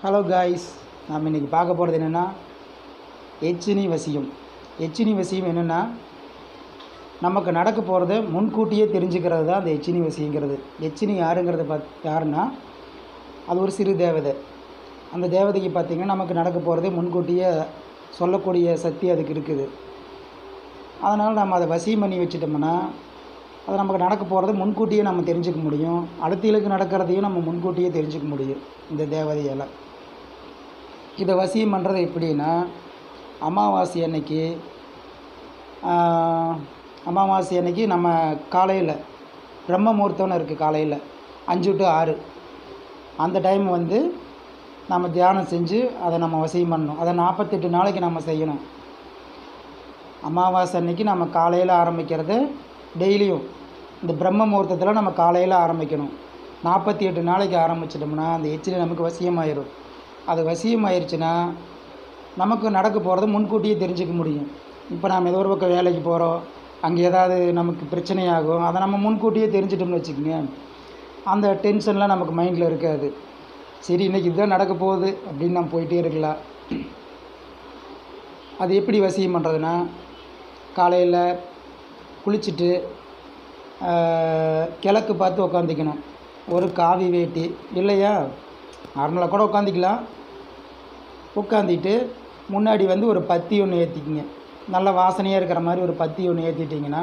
Hello guys, நாம் இன்றைக்கி பார்க்க போகிறது என்னென்னா எச்சினி வசியம். எச்சினி வசியம் என்னென்னா, நமக்கு நடக்க போகிறத முன்கூட்டியே தெரிஞ்சுக்கிறது தான் அந்த எச்சினி வசியங்கிறது. எச்சினி யாருன்னா அது ஒரு சிறு தேவதை. அந்த தேவதைக்கு பார்த்திங்கன்னா நமக்கு நடக்க போகிறதே முன்கூட்டியே சொல்லக்கூடிய சக்தி அதுக்கு இருக்குது. அதனால் நம்ம அதை வசியம் பண்ணி வச்சுட்டோம்னா அது நமக்கு நடக்க போகிறத முன்கூட்டியே நம்ம தெரிஞ்சுக்க முடியும். அடுத்தவங்களுக்கு நடக்கிறதையும் நம்ம முன்கூட்டியே தெரிஞ்சுக்க முடியும் இந்த தேவதையால். இதை வசியம் பண்ணுறது எப்படின்னா, அமாவாசை அன்னைக்கு நம்ம காலையில் பிரம்ம முகூர்த்தம்னு இருக்குது. காலையில் 5 to 6 அந்த டைம் நம்ம தியானம் செஞ்சு அதை நம்ம வசியம் பண்ணணும். அதை 48 நாளைக்கு நம்ம செய்யணும். அமாவாசை அன்னைக்கு நம்ம காலையில் ஆரம்பிக்கிறது டெய்லியும் இந்த பிரம்ம முகூர்த்தத்தில் நம்ம காலையில் ஆரம்பிக்கணும். 48 நாளைக்கு ஆரம்பிச்சிட்டோம்னா அந்த எச்சில் நமக்கு வசியமாயிடும். அது வசியமாயிருச்சுன்னா நமக்கு நடக்க போகிறத முன்கூட்டியே தெரிஞ்சுக்க முடியும். இப்போ நாம் ஏதோ ஒரு பக்கம் வேலைக்கு போகிறோம், அங்கே ஏதாவது நமக்கு பிரச்சனையாகும், அதை நம்ம முன்கூட்டியே தெரிஞ்சிட்டோம்னு வச்சுக்கோங்க. அந்த டென்ஷன்லாம் நமக்கு மைண்டில் இருக்காது. சரி, இன்றைக்கி இதுதான் நடக்க போகுது அப்படின்னு நம்ம போயிட்டே இருக்கலாம். அது எப்படி வசியம் பண்ணுறதுன்னா, காலையில் குளிச்சுட்டு கிழக்கு பார்த்து உக்காந்திக்கணும். ஒரு காவி வேட்டி இல்லையா, நார்மலாக கூட உட்காந்திக்கலாம். உட்காந்திட்டு முன்னாடி ஒரு பத்தி ஒன்று ஏற்றிக்கிங்க. நல்ல வாசனையாக இருக்கிற மாதிரி ஒரு பத்தி ஒன்று ஏற்றிட்டிங்கன்னா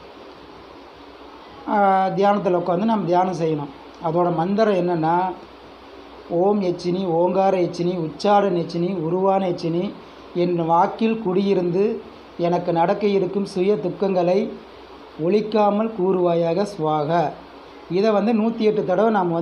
தியானத்தில் உட்காந்து நம்ம தியானம் செய்யணும். அதோட மந்திரம் என்னென்னா, ஓம் எச்சினி, ஓங்கார எச்சினி, உச்சாடன் எச்சினி, உருவான எச்சினி, என் வாக்கில் குடியிருந்து எனக்கு நடக்க இருக்கும் சுய துக்கங்களை ஒழிக்காமல் கூறுவாயாக ஸ்வாக. இதை 108 தடவை நாம்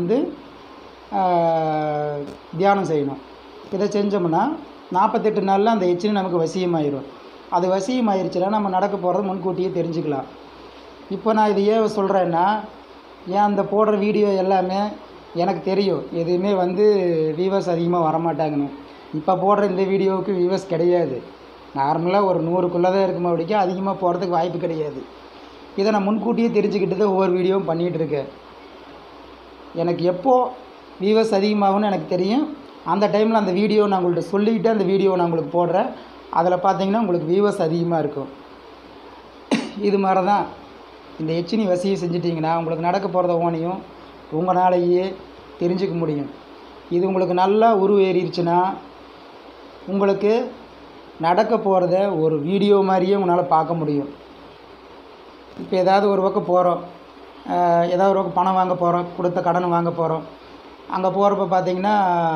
தியானம் செய்யணும். இதை செஞ்சோம்னா 48 நாளில் அந்த எச்சினி நமக்கு வசியமாயிடும். அது வசியமாயிருச்சுன்னா நம்ம நடக்க போகிறது முன்கூட்டியே தெரிஞ்சுக்கலாம். இப்போ நான் இது ஏன் சொல்கிறேன்னா, ஏன் அந்த போடுற வீடியோ எல்லாமே எனக்கு தெரியும் எதுவுமே வியூவர்ஸ் அதிகமாக வரமாட்டாங்கன்னு. இப்போ போடுற இந்த வீடியோவுக்கு வியூவர்ஸ் கிடையாது. நார்மலாக ஒரு 100க்குள்ளே தான் இருக்குமா, அப்படிக்கா அதிகமாக போகிறதுக்கு வாய்ப்பு கிடையாது. இதை நான் முன்கூட்டியே தெரிஞ்சுக்கிட்டு தான் ஒவ்வொரு வீடியோவும் பண்ணிகிட்ருக்கேன். எனக்கு எப்போது வியூவர்ஸ் அதிகமாகும்னு எனக்கு தெரியும். அந்த டைமில் அந்த வீடியோ நான் உங்கள்கிட்ட சொல்லிக்கிட்டு அந்த வீடியோவை நான் உங்களுக்கு போடுறேன். அதில் பார்த்தீங்கன்னா உங்களுக்கு வியூவர்ஸ் அதிகமாக இருக்கும். இது மாதிரி தான் இந்த எச்சினி வசியம் செஞ்சிட்டிங்கன்னா உங்களுக்கு நடக்க போகிறத ஓனையும் உங்களாலேயே தெரிஞ்சுக்க முடியும். இது உங்களுக்கு நல்லா உருவேறிடுச்சுன்னா உங்களுக்கு நடக்க போகிறத ஒரு வீடியோ மாதிரியே உங்களால் பார்க்க முடியும். இப்போ ஏதாவது ஒரு பக்கம் போகிறோம், ஏதாவது ஒரு பக்கம் பணம் வாங்க போகிறோம், கொடுத்த கடன் வாங்க போகிறோம். அங்கே போகிறப்ப பார்த்திங்கன்னா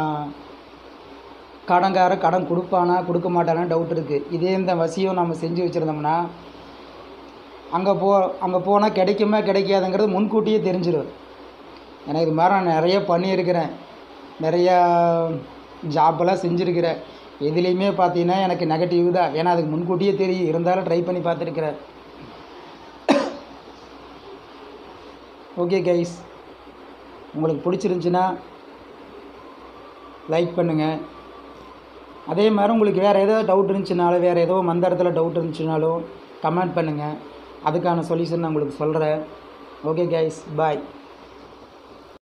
கடன் கொடுப்பானா கொடுக்க மாட்டானா டவுட் இருக்குது. இதே இந்த வசியம் நம்ம செஞ்சு வச்சுருந்தோம்னா அங்கே போனால் கிடைக்குமா கிடைக்காதுங்கிறது முன்கூட்டியே தெரிஞ்சிடும். ஏன்னா இது மாதிரி நான் நிறைய பண்ணியிருக்கிறேன், நிறையா ஜாப்பெல்லாம் செஞ்சுருக்கிறேன். எதுலேயுமே பார்த்தீங்கன்னா எனக்கு நெகட்டிவ் தான். ஏன்னா அதுக்கு முன்கூட்டியே தெரியும், இருந்தாலும் ட்ரை பண்ணி பார்த்துருக்குறேன். ஓகே கைஸ், உங்களுக்கு பிடிச்சிருந்துச்சின்னா லைக் பண்ணுங்கள். அதே மாதிரி உங்களுக்கு வேறு ஏதோ டவுட் இருந்துச்சுனாலும், வேறு ஏதோ மந்திரத்தில் டவுட் இருந்துச்சுனாலும் கமெண்ட் பண்ணுங்கள். அதுக்கான சொல்யூஷன் நான் உங்களுக்கு சொல்கிறேன். ஓகே கைஸ், பாய்.